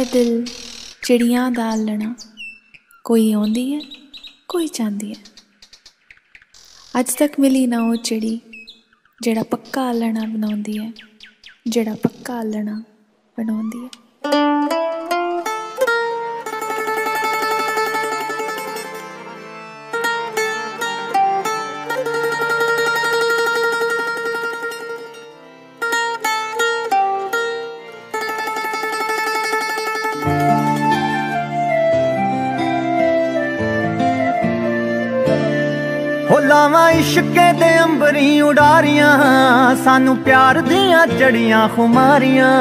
दिल चिड़ियां दा आलना, कोई आउंदी है कोई जांदी है। अज तक मिली ना वो चिड़ी जेड़ा पक्का आलना बनाउंदी है, जेड़ा पक्का आलना बनाउंदी है। हो लावां इश्के दे अंबरी उडारियां, सानू प्यार दियां चढ़ियां खुमारियां।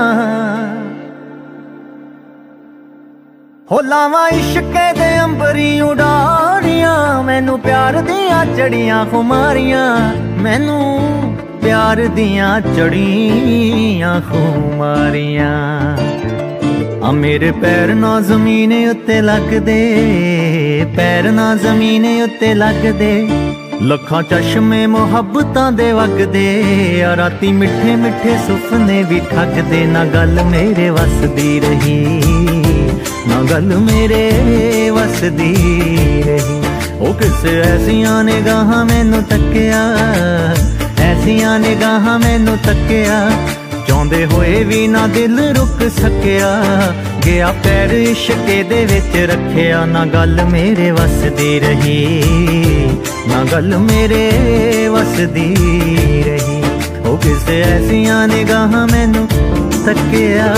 हो लावां इश्के दे अंबरी उडारियां, मैनू प्यार दियां चढ़ियां खुमारियां। मैनू प्यार दियां चढ़ियां खुमारियां। आ मेरे पैर ना जमीन उत्ते लगदे, पैर ना जमीन उत्ते लगदे। लखां चश्मे मुहब्बतां दे वगदे, आ राती मिठे मिठे सुपने भी ठगदे। ना गल मेरे वसदी रही, ना गल मेरे वसदी रही। ओ किसे ऐसियां निगाहां मैनू तक्किया, ऐसियां निगाहां मैनू तक्किया। चाहुंदे होए भी ना दिल रुक सकिया, गया पैर इश्के दे विच रखिया। ना गल मेरे वसदी रही, ना गल मेरे वसदी रही। ओ किसे ऐसियां निगाहां मैनू तक्किया।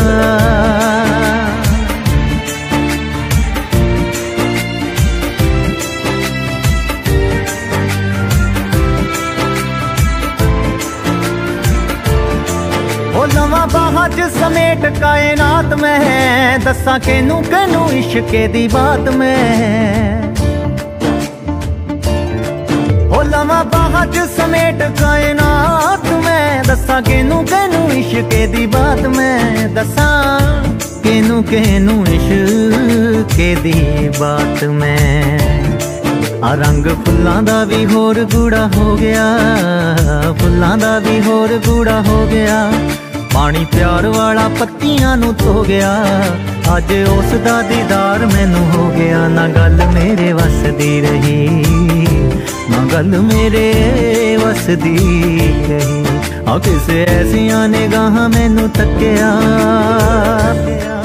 ओ लवां बाहां च समेट कायनात में, दस्सां केनू केनू इश्के दी बात में। ओ लवां बाहां च समेट कायनात में, दस्सां केनू केनू इश्के दी बात में। दस्सां केनू केनू इश्के दी बात में। आ रंग फुल्लां दा भी होर गूड़ा हो गया, फुल्लां दा भी होर गूड़ा हो गया। पानी प्यार वाला पत्तियां नू धो गया, अज उस दा दीदार मैनू हो गया। ना गल मेरे वसदी रही, ना गल मेरे वसदी रही। आ किसे ऐसियां निगाहां मैनू तक्किया।